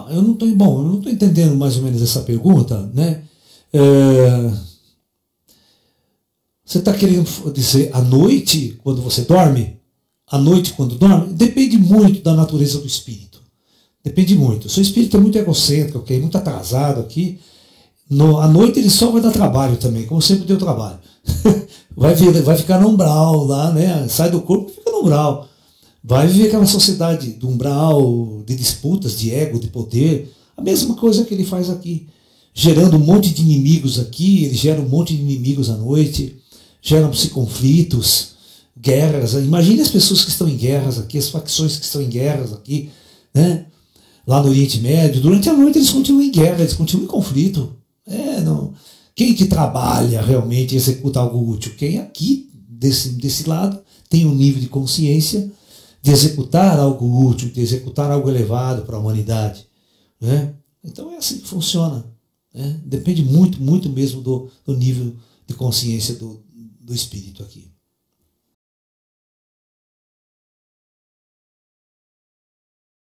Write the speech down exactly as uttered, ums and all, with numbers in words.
eu não estou bom, eu não estou entendendo mais ou menos essa pergunta, né? É, você está querendo dizer à noite, quando você dorme? À noite, quando dorme? Depende muito da natureza do espírito. Depende muito. O seu espírito é muito egocêntrico, okay? Muito atrasado aqui. No, à noite ele só vai dar trabalho também, como sempre deu trabalho. vai, vir, vai ficar no umbral lá, né? Sai do corpo e fica no umbral. Vai viver aquela sociedade do umbral, de disputas, de ego, de poder. A mesma coisa que ele faz aqui. Gerando um monte de inimigos aqui, ele gera um monte de inimigos à noite, geram-se conflitos, guerras. Imagine as pessoas que estão em guerras aqui, as facções que estão em guerras aqui, né? Lá no Oriente Médio. Durante a noite eles continuam em guerra, eles continuam em conflito. É, não. Quem que trabalha realmente e executa algo útil? Quem aqui, desse, desse lado, tem um nível de consciência de executar algo útil, de executar algo elevado para a humanidade. Né? Então é assim que funciona. Né? Depende muito, muito mesmo do, do nível de consciência do, do espírito aqui.